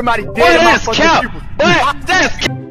somebody dead Boy, in my that's fucking cap. pupils. Boy, that's cap.